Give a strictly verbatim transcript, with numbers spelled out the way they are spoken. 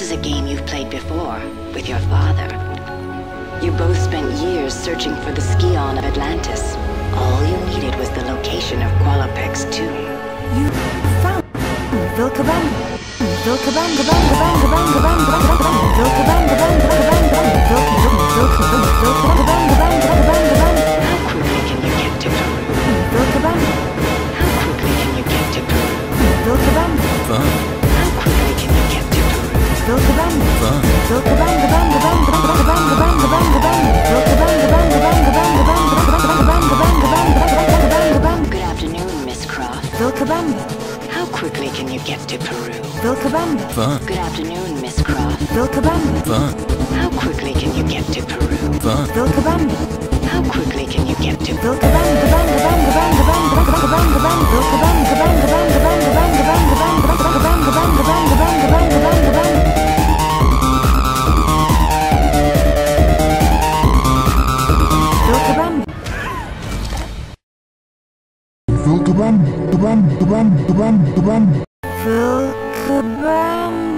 is a game you've played before, with your father. You both spent years searching for the Scion of Atlantis. All you needed was the location of Qualopec's tomb. You found Vilcabamba. Vilcabamba, banga, banga, banga, banga, banga, banga. Vilcabamba, banga, banga, banga, Vilcabamba, Vilcabamba, banga, banga, banga, banga. How quickly can you get to Peru? Vilcabamba. How quickly can you get to Peru? Vilcabamba. Fun. How quickly can you get to Peru? Vilcabamba. Fun. Vilcabamba, banga, banga, banga, banga, banga, banga, banga. Vilcabamba, banga, banga, banga, banga, banga, banga, banga, banga, banga, banga, banga. Good afternoon, Miss Croft. Vilcabamba. How quickly can you get to Peru? Vilcabamba. Fun. Good afternoon, Miss Croft. Vilcabamba. Fun. How quickly can you get to Peru? Fun. Vilcabamba. How quickly can you get to Peru? Vilcabamba, banga, banga, banga, banga, banga, banga, banga. Vilcabamba, banga, banga, banga, banga, banga, banga, banga, banga, banga, banga, banga, banga, banga, banga. Vilcabamba. Vilcabamba, Vilcabamba, Vilcabamba, Vilcabamba. Vilcabamba.